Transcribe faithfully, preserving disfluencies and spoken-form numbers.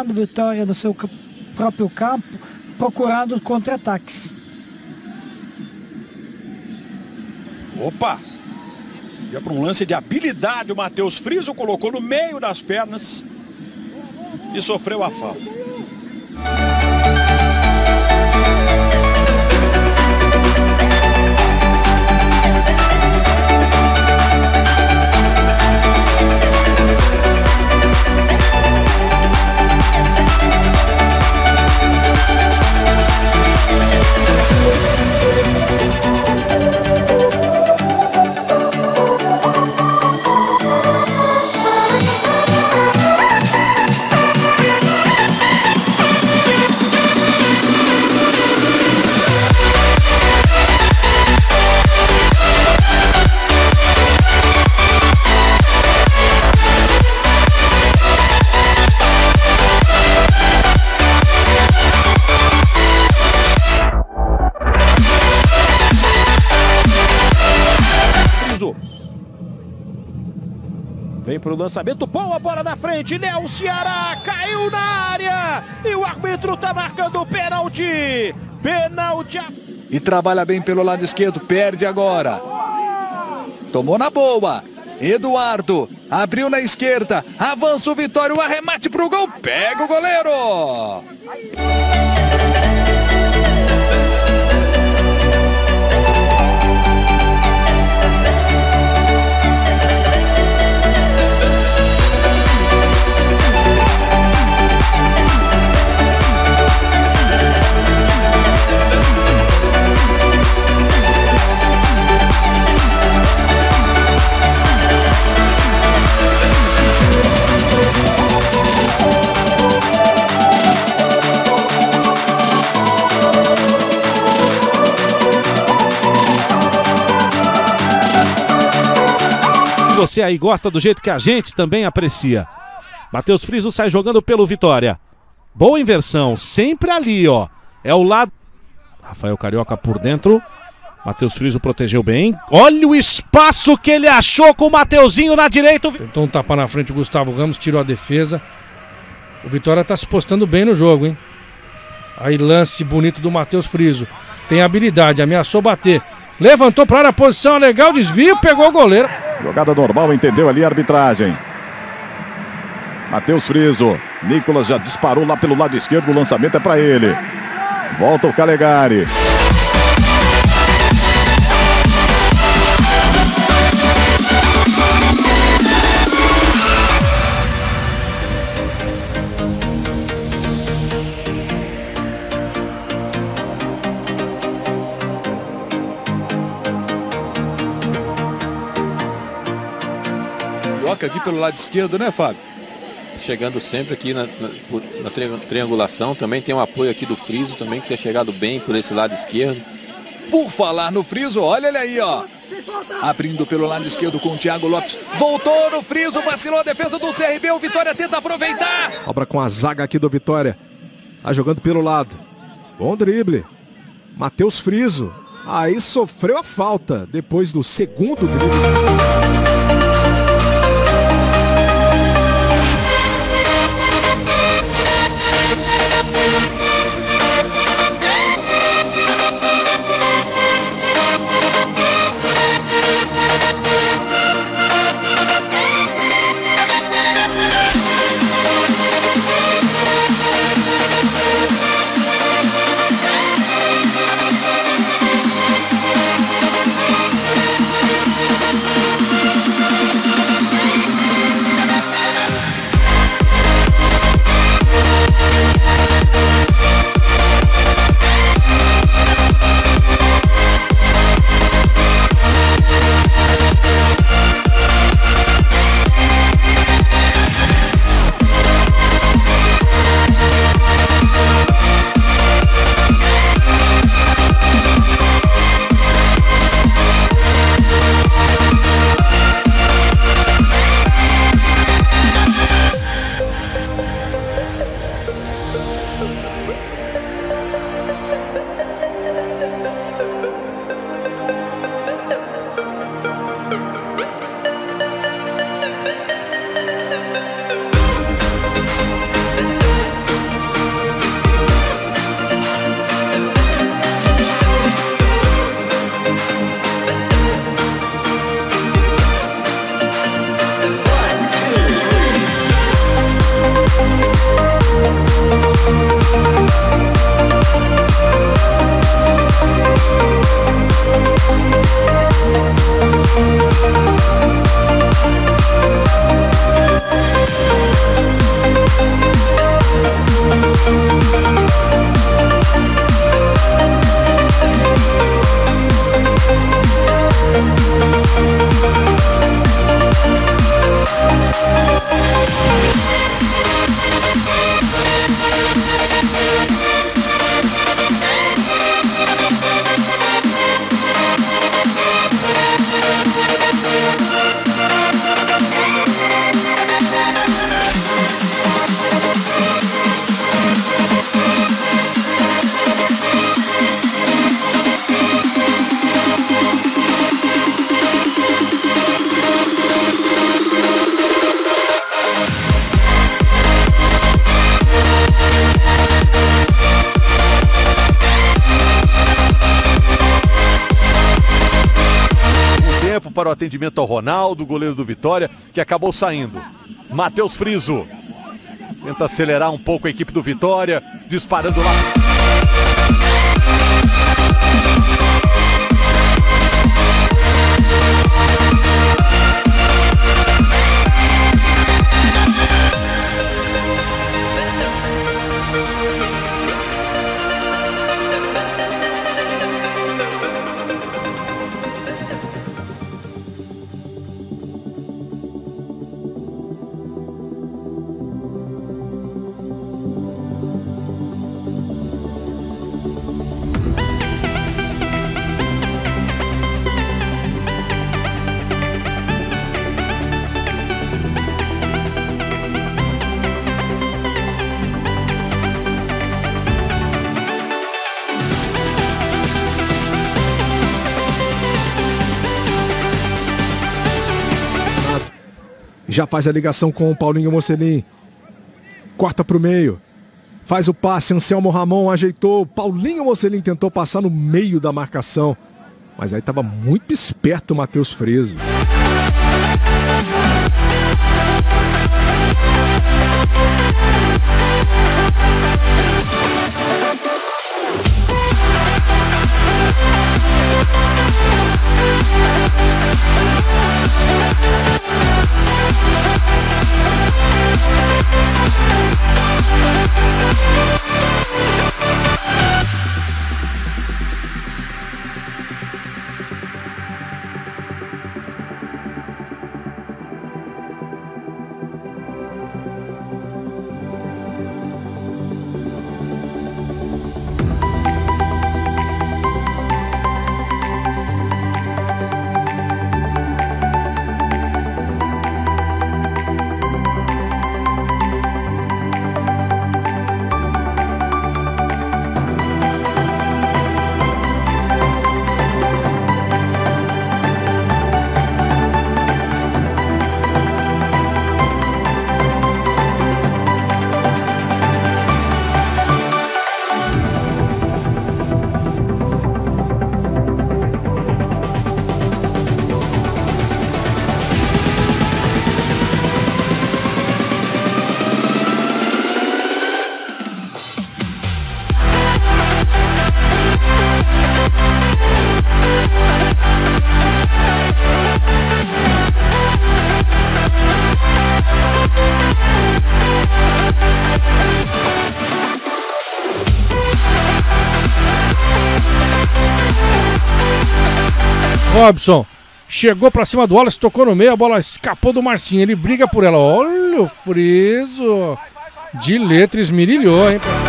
do Vitória no seu próprio campo, procurando os contra-ataques. Opa! Ia para um lance de habilidade, o Matheus Friso colocou no meio das pernas e sofreu a falta. Vem para o lançamento, boa bola na frente, Léo Ceará caiu na área e o árbitro está marcando o pênalti. Pênalti. E trabalha bem pelo lado esquerdo, perde agora. Tomou na boa. Eduardo abriu na esquerda, avança o Vitória, o arremate para o gol, pega o goleiro. Você aí gosta do jeito que a gente também aprecia. Matheus Friso sai jogando pelo Vitória. Boa inversão, sempre ali, ó. É o lado. Rafael Carioca por dentro. Matheus Friso protegeu bem. Olha o espaço que ele achou com o Mateuzinho na direita. Tentou um tapa na frente, o Gustavo Ramos tirou a defesa. O Vitória tá se postando bem no jogo, hein? Aí lance bonito do Matheus Friso. Tem habilidade, ameaçou bater. Levantou para a área, posição legal, desvio, pegou o goleiro. Jogada normal, entendeu ali a arbitragem. Matheus Friso. Nicolas já disparou lá pelo lado esquerdo, o lançamento é para ele. Volta o Calegari. Aqui pelo lado esquerdo, né, Fábio? Chegando sempre aqui na, na, na triangulação. Também tem um apoio aqui do Friso, também que tem chegado bem por esse lado esquerdo. Por falar no Friso, olha ele aí, ó. Abrindo pelo lado esquerdo com o Thiago Lopes. Voltou no Friso, vacilou a defesa do C R B. O Vitória tenta aproveitar. Sobra com a zaga aqui do Vitória. Está jogando pelo lado. Bom drible. Matheus Friso. Aí sofreu a falta depois do segundo drible. para o atendimento ao Ronaldo, goleiro do Vitória, que acabou saindo. Matheus Friso tenta acelerar um pouco a equipe do Vitória, disparando lá. Já faz a ligação com o Paulinho Mocelin. Corta para o meio. Faz o passe, Anselmo Ramon ajeitou. Paulinho Mocelin tentou passar no meio da marcação. Mas aí estava muito esperto o Matheus Friso. Robson chegou pra cima do Wallace, tocou no meio, a bola escapou do Marcinho, ele briga por ela. Olha o Friso, de letra esmirilhou, hein?